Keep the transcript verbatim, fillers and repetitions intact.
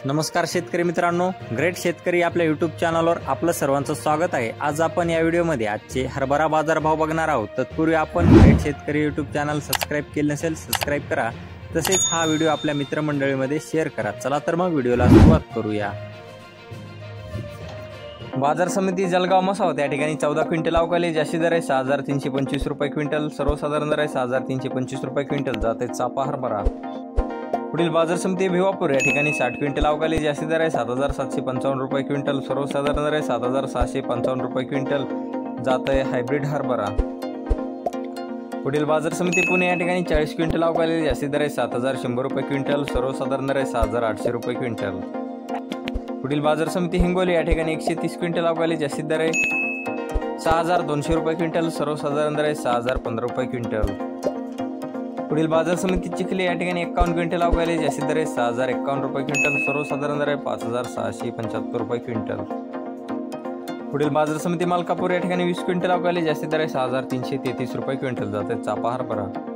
नमस्कार शेतकरी मित्रांनो, ग्रेट शेतकरी आपल्या यूट्यूब चॅनलवर आपलं सर्वांचं स्वागत आहे। आज आपण या व्हिडिओमध्ये आजचे हरभरा बाजार भाव बघणार आहोत। तत्पूर्वी आपण ग्रेट शेतकरी यूट्यूब चॅनल सबस्क्राइब केले नसेल सबस्क्राइब करा, तसेच हा व्हिडिओ आपल्या मित्रमंडळीमध्ये शेअर करा। चला तर मग व्हिडिओला सुरुवात करूया। बाजार समिती जळगाव मसावत या ठिकाणी चौदा क्विंटल अवकाली जास्ती दर आहे सहा हजार तीनशे पंचवीस रुपये क्विंटल, सर्वसाधारण दर आहे सहा हजार तीनशे पंचवीस रुपये क्विंटल, जाते चापा हरभरा। पुढील बाजार समिती भिवापूर या ठिकाणी साठ क्विंटल अवकाली जास्ती दर आहे सात हजार सातशे पंचावन्न रुपये क्विंटल, सर्वसाधारण दर आहे सात हजार सहाशे पंचावन्न रुपये क्विंटल, जात आहे हायब्रिड हरभरा। पुढील बाजार समिती पुणे या ठिकाणी चाळीस क्विंटल अवकाली जास्ती दर आहे सात हजार शंभर रुपये क्विंटल, सर्वसाधारण दर आहे सहा हजार आठशे रुपये क्विंटल। पुढील बाजार समिती हिंगोली या ठिकाणी एकशे तीस क्विंटल अवकाली जास्ती दर आहे सहा हजार दोनशे रुपये क्विंटल, सर्वसाधारण दर आहे सहा हजार पंधरा रुपये क्विंटल। पुढील बाजार समिती चिखली या ठिकाणी एक्कावन्न क्विंटल अवकाली जास्ती दर आहे सहा हजार एक्कावन्न रुपये क्विंटल, सर्वसाधारण दर आहे पाच हजार सहाशे पंच्याहत्तर रुपये क्विंटल। पुढील बाजार समिती मलकापूर या ठिकाणी वीस क्विंटल अवकाली जास्ती दर आहे सहा हजार तीनशे तेहतीस रुपये क्विंटल, जाते चापा हरभरा।